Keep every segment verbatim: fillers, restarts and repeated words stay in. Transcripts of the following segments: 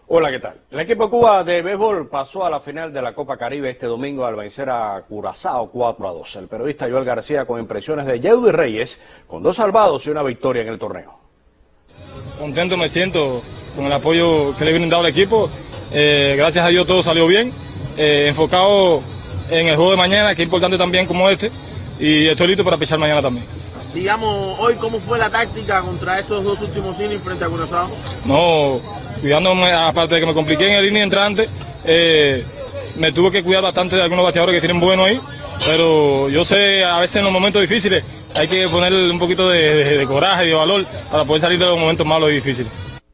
Hola, ¿qué tal? El equipo de Cuba de béisbol pasó a la final de la Copa Caribe este domingo al vencer a Curazao cuatro a dos. El periodista Joel García con impresiones de Yeudy Reyes, con dos salvados y una victoria en el torneo. Contento me siento con el apoyo que le viene dado al equipo. Eh, gracias a Dios todo salió bien. Eh, enfocado en el juego de mañana, que es importante también como este. Y estoy listo para pisar mañana también. Digamos, hoy, ¿cómo fue la táctica contra estos dos últimos innings frente a Curazao? No, cuidándome, aparte de que me compliqué en el inning entrante, eh, me tuve que cuidar bastante de algunos bateadores que tienen bueno ahí, pero yo sé, a veces en los momentos difíciles hay que ponerle un poquito de, de, de coraje y de valor para poder salir de los momentos malos y difíciles.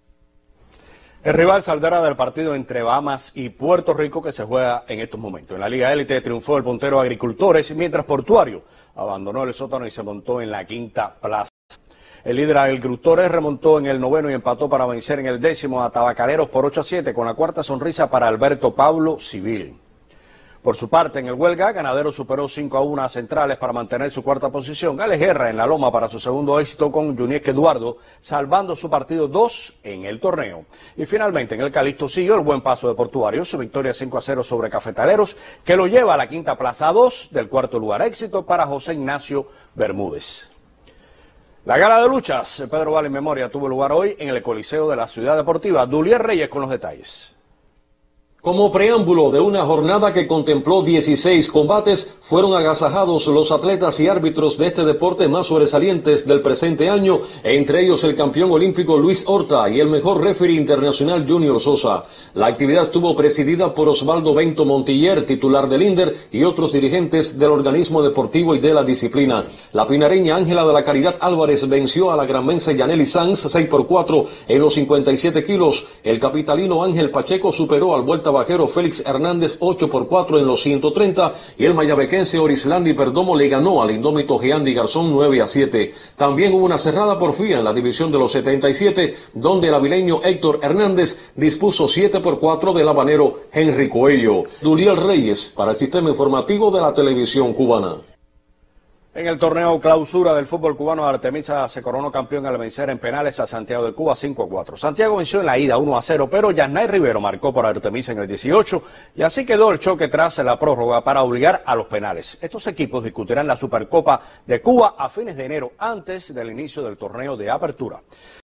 El rival saldrá del partido entre Bahamas y Puerto Rico que se juega en estos momentos. En la Liga Élite triunfó el puntero Agricultores, mientras Portuario abandonó el sótano y se montó en la quinta plaza. El líder Agricultores remontó en el noveno y empató para vencer en el décimo a Tabacaleros por ocho a siete, con la cuarta sonrisa para Alberto Pablo Civil. Por su parte, en el Huelga, Ganadero superó cinco a uno a Centrales para mantener su cuarta posición. Gales Guerra en la loma para su segundo éxito con Juniesque Eduardo, salvando su partido dos en el torneo. Y finalmente, en el Calixto siguió el buen paso de Portuario, su victoria cinco a cero sobre Cafetaleros, que lo lleva a la quinta plaza a dos del cuarto lugar. Éxito para José Ignacio Bermúdez. La gala de luchas, Pedro Valle en memoria, tuvo lugar hoy en el Coliseo de la Ciudad Deportiva. Dulier Reyes con los detalles. Como preámbulo de una jornada que contempló dieciséis combates, fueron agasajados los atletas y árbitros de este deporte más sobresalientes del presente año, entre ellos el campeón olímpico Luis Horta y el mejor referee internacional Junior Sosa. La actividad estuvo presidida por Osvaldo Bento Montiller, titular del INDER, y otros dirigentes del organismo deportivo y de la disciplina. La pinareña Ángela de la Caridad Álvarez venció a la granmense Yaneli Sanz seis por cuatro en los cincuenta y siete kilos. El capitalino Ángel Pacheco superó al vuelta bajero Félix Hernández ocho por cuatro en los ciento treinta y el mayabequense Orislandi Perdomo le ganó al indómito Giandy Garzón nueve a siete. También hubo una cerrada porfía en la división de los setenta y siete, donde el avileño Héctor Hernández dispuso siete por cuatro del habanero Henry Coello. Dulier Reyes para el Sistema Informativo de la Televisión Cubana. En el torneo clausura del fútbol cubano, Artemisa se coronó campeón al vencer en penales a Santiago de Cuba cinco a cuatro. Santiago venció en la ida uno a cero, pero Yasnay Rivero marcó por Artemisa en el dieciocho y así quedó el choque tras la prórroga para obligar a los penales. Estos equipos discutirán la Supercopa de Cuba a fines de enero, antes del inicio del torneo de apertura.